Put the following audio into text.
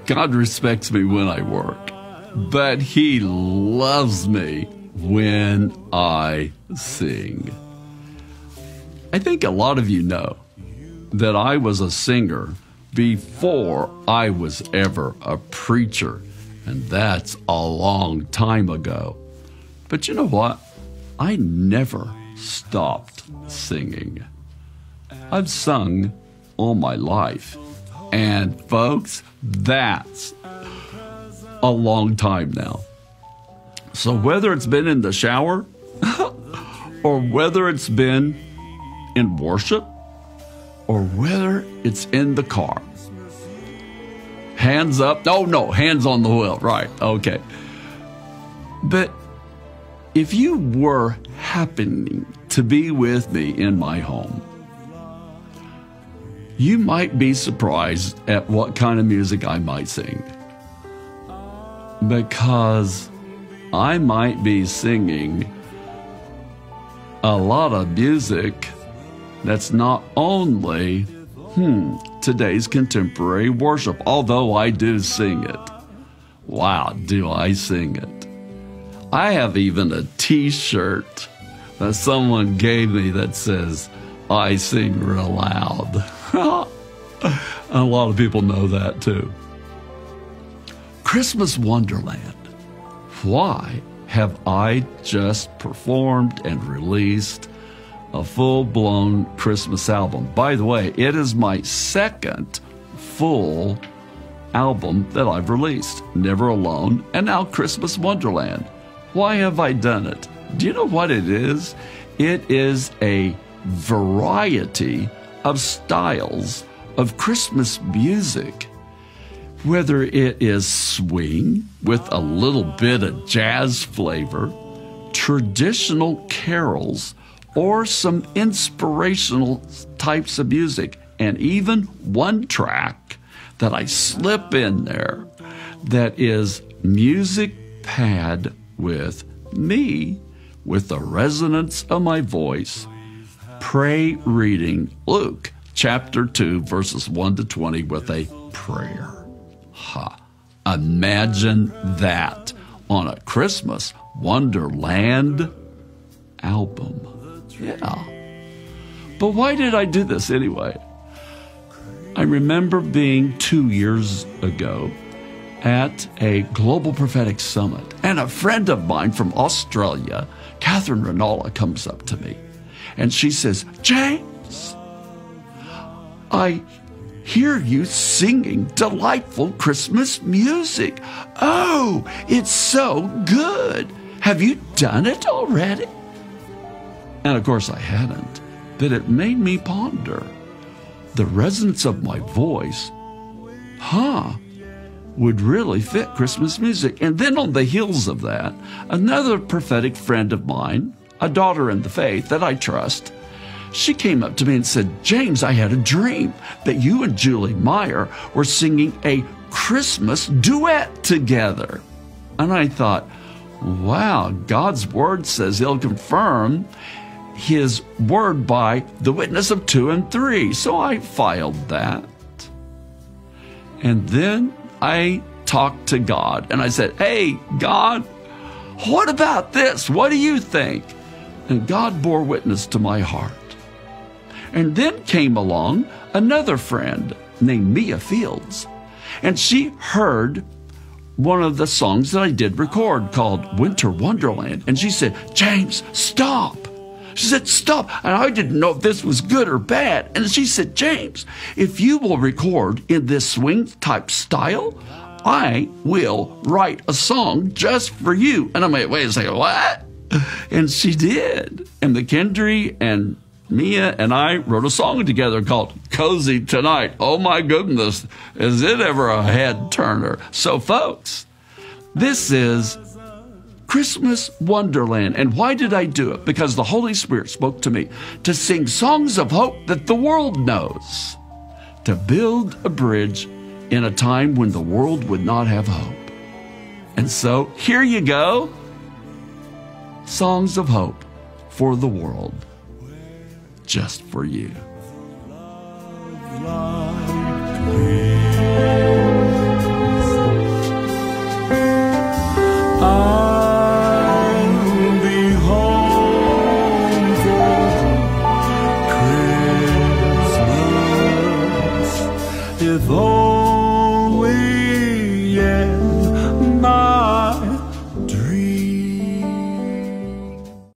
God respects me when I work, but He loves me when I sing. I think a lot of you know that I was a singer before I was ever a preacher, and that's a long time ago. But you know what? I never stopped singing. I've sung all my life. And folks, that's a long time now. So whether it's been in the shower or whether it's been in worship or whether it's in the car, hands up. Oh, no, hands on the wheel. Right. Okay. But if you were happening to be with me in my home, you might be surprised at what kind of music I might sing, because I might be singing a lot of music that's not only today's contemporary worship, although I do sing it. Wow, do I sing it. I have even a t-shirt that someone gave me that says, I sing real loud. A lot of people know that too. Christmas Wonderland. Why have I just performed and released a full-blown Christmas album? By the way, it is my second full album that I've released. Never Alone, and now Christmas Wonderland. Why have I done it? Do you know what it is? It is a variety of styles of Christmas music, whether it is swing with a little bit of jazz flavor, traditional carols, or some inspirational types of music, and even one track that I slip in there that is music pad with me, with the resonance of my voice, pray reading Luke chapter 2, verses 1 to 20 with a prayer. Imagine that on a Christmas Wonderland album. Yeah. But why did I do this anyway? I remember being 2 years ago at a Global Prophetic Summit, and a friend of mine from Australia, Catherine Ranalla, comes up to me, and she says, James, I hear you singing delightful Christmas music. Oh, it's so good. Have you done it already? And of course I hadn't, but it made me ponder. The resonance of my voice, would really fit Christmas music. And then on the heels of that, another prophetic friend of mine, a daughter in the faith that I trust, she came up to me and said, James, I had a dream that you and Julie Meyer were singing a Christmas duet together. And I thought, wow, God's word says He'll confirm His word by the witness of 2 and 3. So I filed that. And then I talked to God and I said, hey, God, what about this? What do you think? And God bore witness to my heart. And then came along another friend named Mia Fields, and she heard one of the songs that I did record called Winter Wonderland. And she said, James, stop. She said, stop. And I didn't know if this was good or bad. And she said, James, if you will record in this swing type style, I will write a song just for you. And I'm like, wait a second, what? And she did. And McKendry and Mia and I wrote a song together called Cozy Tonight. Oh my goodness, is it ever a head turner? So folks, this is Christmas Wonderland. And why did I do it? Because the Holy Spirit spoke to me to sing songs of hope that the world knows, to build a bridge in a time when the world would not have hope. And so here you go, songs of hope for the world. Just for you.